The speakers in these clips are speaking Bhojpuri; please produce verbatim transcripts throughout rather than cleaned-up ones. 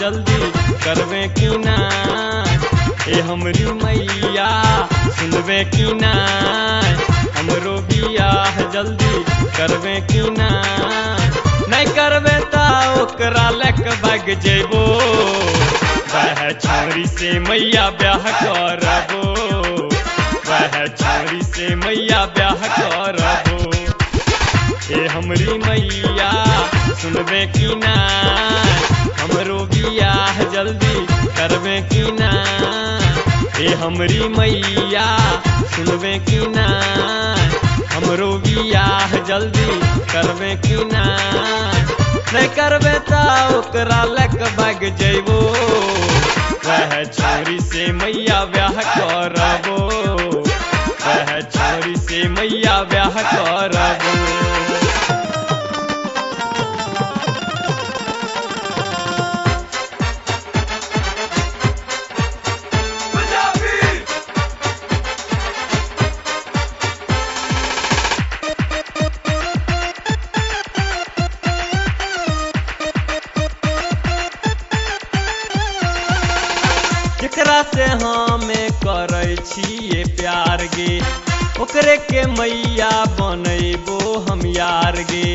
जल्दी करवे की ना। ए हमरी मैया सुनवे की ना, हमरो बियाह जल्दी करवे की ना। नहीं करवे ता ओकरा लेक भाग जेबो, वह छोरी से मैया ब्याह करबो, वह छोरी से मैया ब्याह करबो। ए हमरी मैया सुनवे की ना, हमरो बियाह जल्दी करवे की ना। ए हमरी मैया सुनवे की ना, हमरो बियाह जल्दी करवे की ना। नहीं करवे ता ओकरा लेक भाग जेबो, वह छोरी से मैया ब्याह करबो, वह छोरी से मैया ब्याह करबो। जेकरा से हमें करे छिए प्यार गे, ओकरे के मैया बनैबो हम यार गे।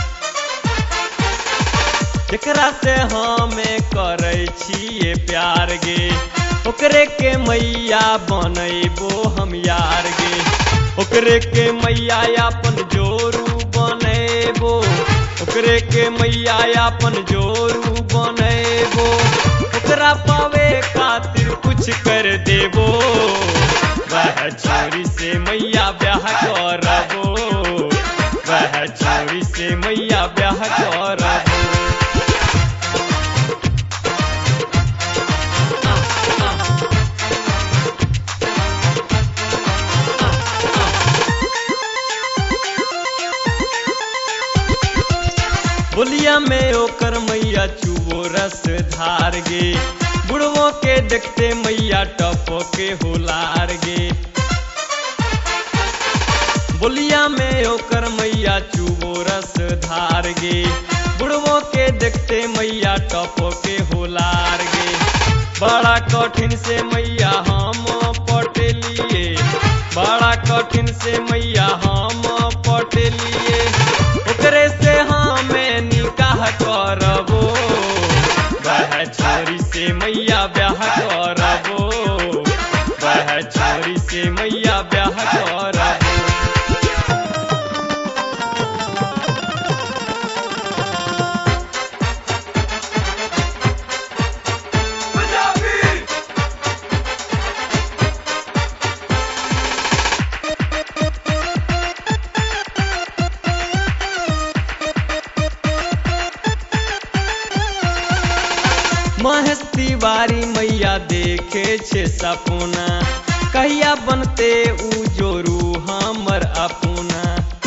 जेकरा से हमें करे छिए प्यार गे, ओकरे के मैया बनैबो हम यार गे। ओकरे के मैया अपन जोरू बनैबो, ओकरे के मैया अपन जोरू बनैबो। ओकरा पावे खातिर कुछ कर देबो, वह छोरी से मैया ब्याह करबो, वह छोरी से मैया ब्याह करबो। बोलिया में ओकर मैया चुबो रस धार गे, बुढ़वो के देखते मैया टपो के होलार गे। बोलिया में ओकर मैया चुबो रस धार गे, बुढ़वो के देखते मैया टपो के होलार गे। बड़ा कठिन से मैया हम पटेलिए, बड़ा कठिन से मैया हम पटेलिए। ओकरे से हमें निकाह करबो, वह छोरी से मैया ब्याह करबो, वह छोरी से मैया ब्याह करबो। महेश तिवारी मैया देखे छे सपना, कहिया बनते उ जोरू हमर अपना।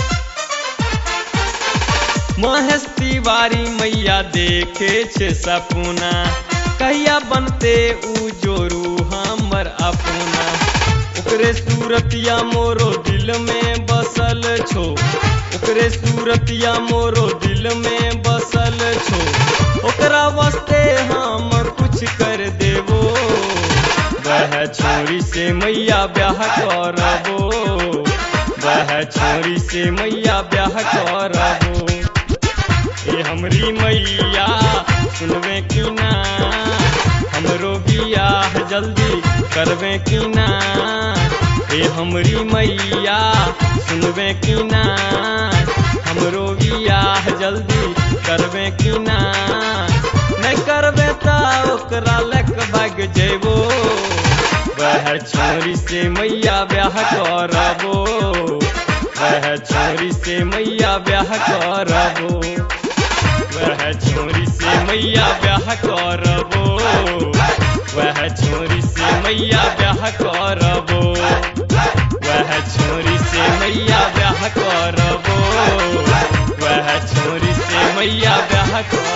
महेश तिवारी मैया देखे छे सपना, कहिया बनते उ जोरू हमर अपना। ओकरे सूरतिया मोरो दिल में बसल छो, ओकरे सूरतिया मोरो दिल में बसल छो। ओकरा वास्ते हम कुछ कर देबो, वह छोरी से मैया ब्याह करबो, वह छोरी से मैया ब्याह करबो। ए हमरी मैया सुनवे की ना, हमरो बियाह जल्दी करवे की ना। ए हमरी मैया सुनवे की ना, हमरो बियाह जल्दी करवे की ना। नहीं करवे ता ओकरा लेक भाग जेबो, वह छोरी से मैया ब्याह करबो, वह छोरी से मैया ब्याह करबो, वह छोरी से मैया ब्याह करबो, वह छोरी से मैया ब्याह करबो, वह छोरी से मैया ब्याह करबो, वह छोरी से मैया ब्याह करबो।